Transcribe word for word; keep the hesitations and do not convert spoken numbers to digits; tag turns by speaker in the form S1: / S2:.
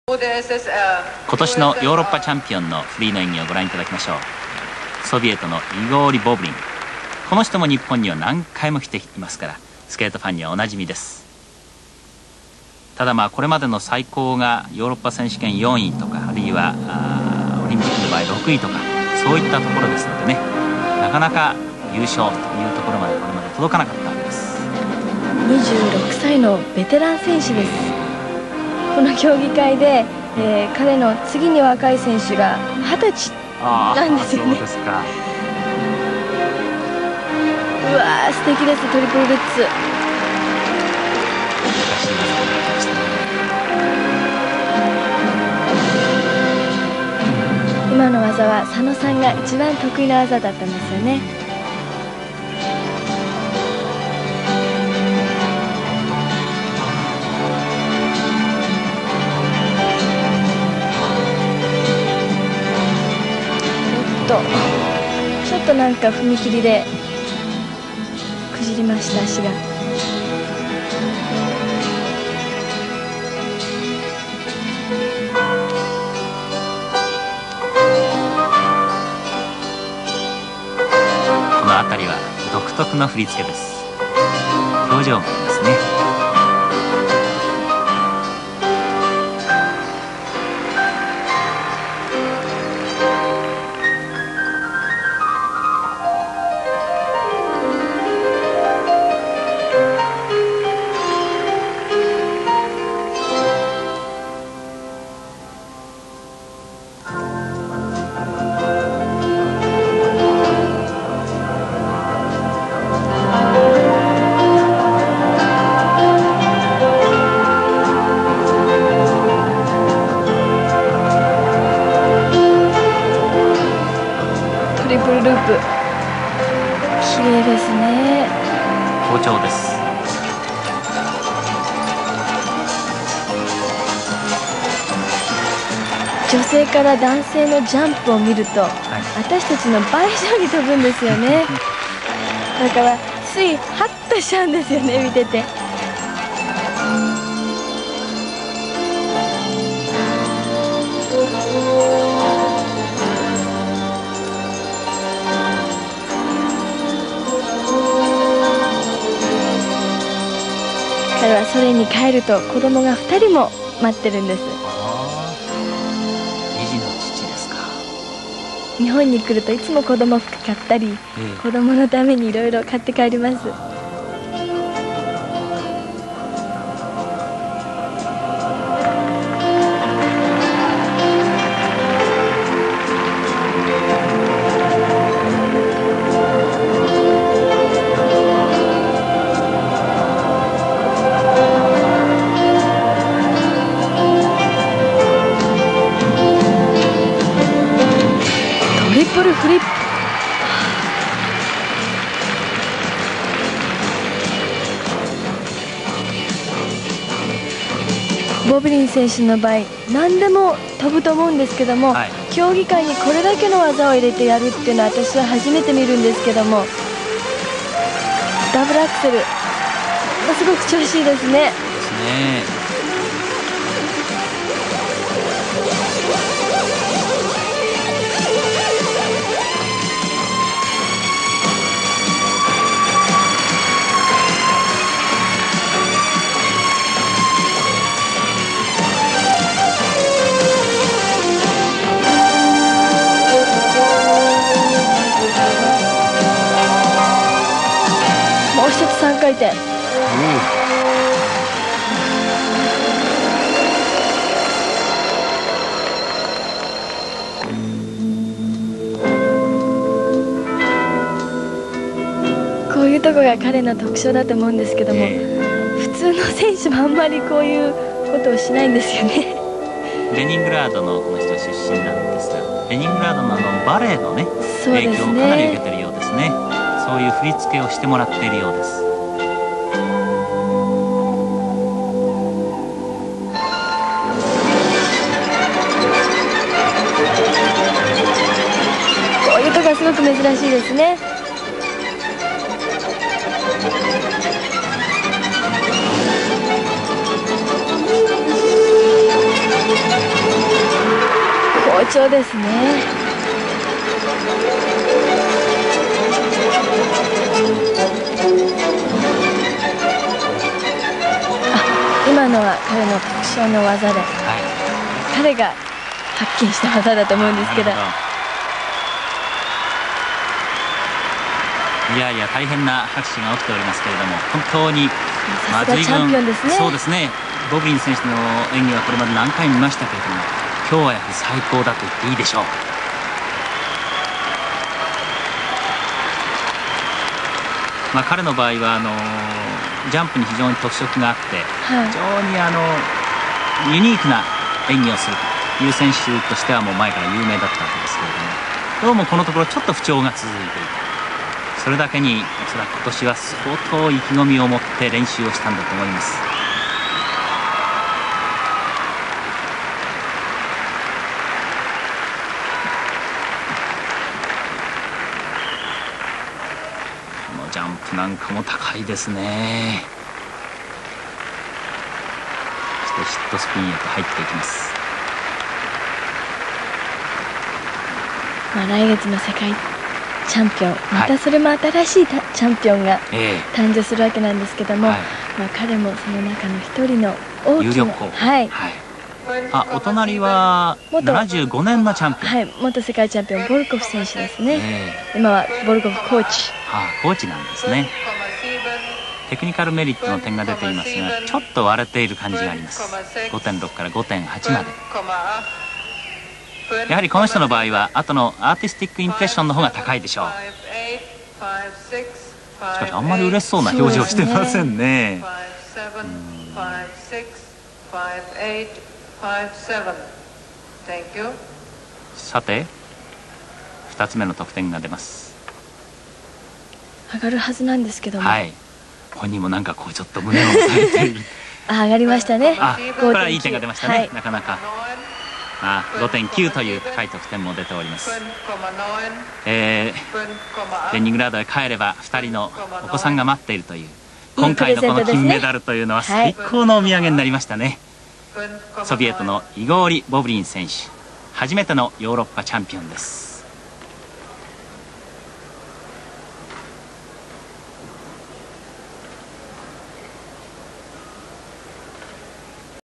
S1: 今年のヨーロッパチャンピオンのフリーの演技をご覧いただきましょう。ソビエトのイゴーリ・ボブリン、この人も日本には何回も来ていますからスケートファンにはおなじみです。ただまあこれまでの最高がヨーロッパ選手権よんいとか、あるいはあオリンピックの場合ろくいとか、そういったところですのでね、なかなか優勝というところまでこれまで届かなかったわけです。
S2: にじゅうろくさいのベテラン選手です。この競技会で、えー、彼の次に若い選手がはたちなんですよね。
S1: そうですか。
S2: うわー、素敵です。トリプルルッツ。今の技は佐野さんが一番得意な技だったんですよね。ちょっとなんか踏み切りでくじりました、足が。
S1: この辺りは独特の振り付けです。表情もありますね。
S2: トリプルループ、綺麗ですね。
S1: 好調です。
S2: 女性から男性のジャンプを見ると、はい、私たちの倍以上に飛ぶんですよね。だからついハッとしちゃうんですよね、見てて。彼はソ連に帰ると子供がふたりも待ってるんです。
S1: 二児の父ですか。
S2: 日本に来るといつも子供服買ったり、ええ、子供のためにいろいろ買って帰ります。トリプルフリップ。ボブリン選手の場合何でも飛ぶと思うんですけども、はい、競技会にこれだけの技を入れてやるっていうのは私は初めて見るんですけども、ダブルアクセルすごく調子いいですね。ですね。もう一つさんかい転。うん、こういうとこが彼の特徴だと思うんですけども、えー、普通の選手もあんまりこういうことをしないんですよね。
S1: レニングラードのこの人出身なんですが、レニングラードのあのバレエのね、影響をかなり受けているようですね。そういう振り付けをしてもらっているようです。
S2: こういうとこがすごく珍しいですね。 好調ですね。今のは彼の特徴の技で、はい、彼が発見した技だと思うんですけど、
S1: いやいや大変な拍手が起きておりますけれども、本当に
S2: さすがチャンピオンですね。
S1: そうですね。ボブリン選手の演技はこれまで何回も見ましたけれども、今日はやはり最高だと言っていいでしょう。まあ、彼の場合はあのジャンプに非常に特色があって、はい、非常にあのユニークな演技をするという選手としてはもう前から有名だったわけですけれども、どうもこのところちょっと不調が続いていた。それだけにおそらく今年は相当意気込みを持って練習をしたんだと思います。このジャンプなんかも高いですね。そしてシットスピンへと入っていきます。
S2: まあ、来月の世界チャンピオン、またそれも新しいチャンピオンが誕生するわけなんですけども、はい、まあ彼もその中の一人の大きな有力候補、はい、はい、
S1: あ、お隣はななじゅうごねんのチャンピオン、
S2: はい、元世界チャンピオンボルコフ選手ですね、えー、今はボルコフコーチ、
S1: はあ、コーチなんですね。テクニカルメリットの点が出ていますが、ちょっと割れている感じがあります。 ごてんろく から ごてんはち まで。やはりこの人の場合は後のアーティスティックインプレッションの方が高いでしょう。しかしあんまり嬉しそうな表情をしてませんね。さてふたつめの得点が出ます。
S2: 上がるはずなんですけども、
S1: はい、本人もなんかこうちょっと胸を押さえている
S2: あ、上がりましたね。
S1: あ、これはいい点が出ましたね、はい、なかなか。あ、ごてんきゅうという高い得点も出ております。えー、レニングラードへ帰ればふたりのお子さんが待っているという、今回のこの金メダルというのは最高のお土産になりましたね。ソビエトのイゴーリ・ボブリン選手、初めてのヨーロッパチャンピオンです。